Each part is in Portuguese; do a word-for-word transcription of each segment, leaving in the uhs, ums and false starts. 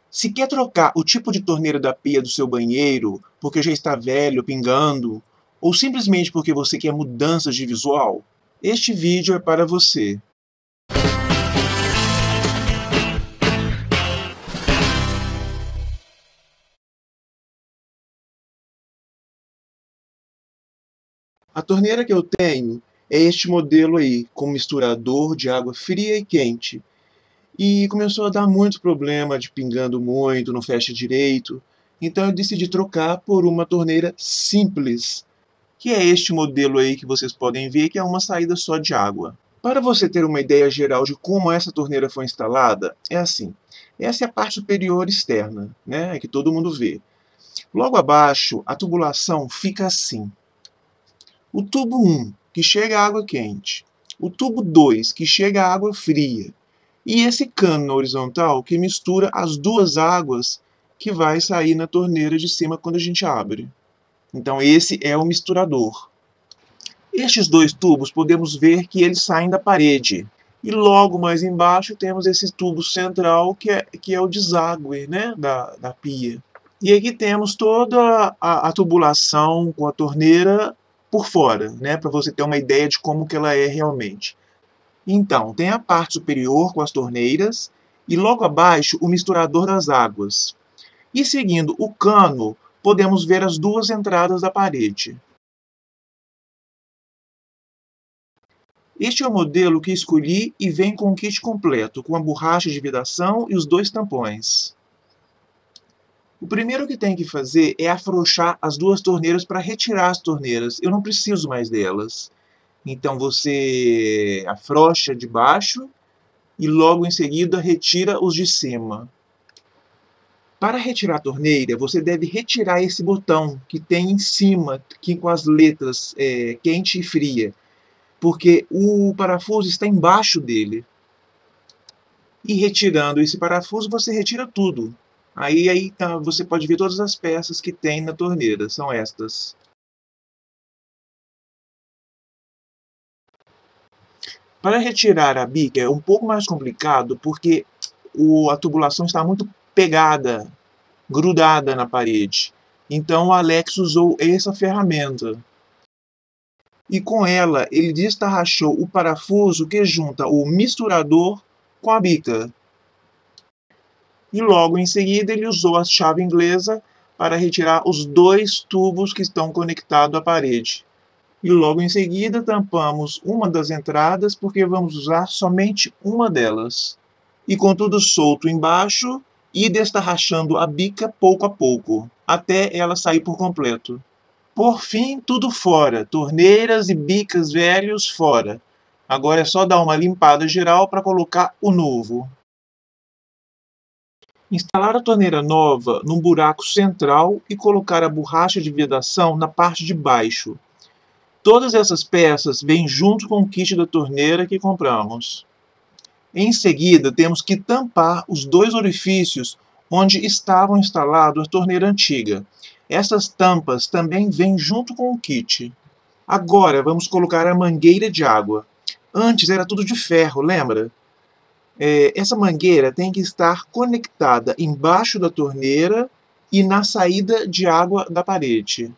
Se quer trocar o tipo de torneira da pia do seu banheiro porque já está velho, pingando, ou simplesmente porque você quer mudanças de visual, este vídeo é para você. A torneira que eu tenho é este modelo aí, com misturador de água fria e quente. E começou a dar muito problema de pingando muito, não fecha direito. Então eu decidi trocar por uma torneira simples, que é este modelo aí que vocês podem ver, que é uma saída só de água. Para você ter uma ideia geral de como essa torneira foi instalada, é assim. Essa é a parte superior externa, né, que todo mundo vê. Logo abaixo, a tubulação fica assim. O tubo um, que chega a água quente. O tubo dois, que chega a água fria. E esse cano na horizontal que mistura as duas águas que vai sair na torneira de cima quando a gente abre. Então esse é o misturador. Estes dois tubos podemos ver que eles saem da parede. E logo mais embaixo temos esse tubo central que é, que é o deságue, né, da, da pia. E aqui temos toda a, a tubulação com a torneira por fora, né, para você ter uma ideia de como que ela é realmente. Então, tem a parte superior com as torneiras e logo abaixo o misturador das águas. E seguindo o cano, podemos ver as duas entradas da parede. Este é o modelo que escolhi e vem com o kit completo, com a borracha de vedação e os dois tampões. O primeiro que tem que fazer é afrouxar as duas torneiras para retirar as torneiras. Eu não preciso mais delas. Então você afrouxa de baixo e logo em seguida retira os de cima. Para retirar a torneira, você deve retirar esse botão que tem em cima, aqui com as letras é, quente e fria, porque o parafuso está embaixo dele. E retirando esse parafuso, você retira tudo. Aí, aí tá, você pode ver todas as peças que tem na torneira, são estas. Para retirar a bica é um pouco mais complicado, porque o, a tubulação está muito pegada, grudada na parede. Então o Alex usou essa ferramenta. E com ela, ele destarrachou o parafuso que junta o misturador com a bica. E logo em seguida ele usou a chave inglesa para retirar os dois tubos que estão conectados à parede. E logo em seguida tampamos uma das entradas porque vamos usar somente uma delas. E com tudo solto embaixo, e destarrachando a bica pouco a pouco, até ela sair por completo. Por fim, tudo fora, torneiras e bicas velhos fora. Agora é só dar uma limpada geral para colocar o novo. Instalar a torneira nova num buraco central e colocar a borracha de vedação na parte de baixo. Todas essas peças vêm junto com o kit da torneira que compramos. Em seguida, temos que tampar os dois orifícios onde estavam instalados a torneira antiga. Essas tampas também vêm junto com o kit. Agora, vamos colocar a mangueira de água. Antes era tudo de ferro, lembra? É, essa mangueira tem que estar conectada embaixo da torneira e na saída de água da parede.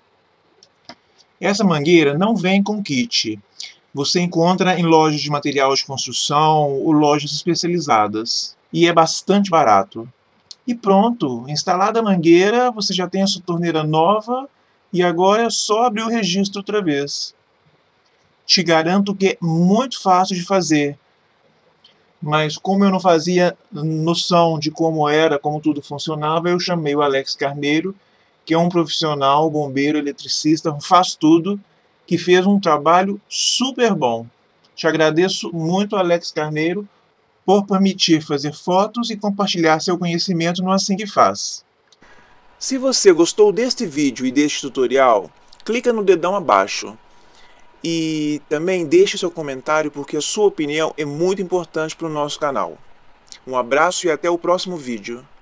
Essa mangueira não vem com kit. Você encontra em lojas de material de construção ou lojas especializadas. E é bastante barato. E pronto, instalada a mangueira, você já tem a sua torneira nova e agora é só abrir o registro outra vez. Te garanto que é muito fácil de fazer. Mas como eu não fazia noção de como era, como tudo funcionava, eu chamei o Alex Carneiro, que é um profissional, bombeiro, eletricista, faz tudo, que fez um trabalho super bom. Te agradeço muito, Alex Carneiro, por permitir fazer fotos e compartilhar seu conhecimento no Assim que Faz. Se você gostou deste vídeo e deste tutorial, clica no dedão abaixo. E também deixe seu comentário porque a sua opinião é muito importante para o nosso canal. Um abraço e até o próximo vídeo.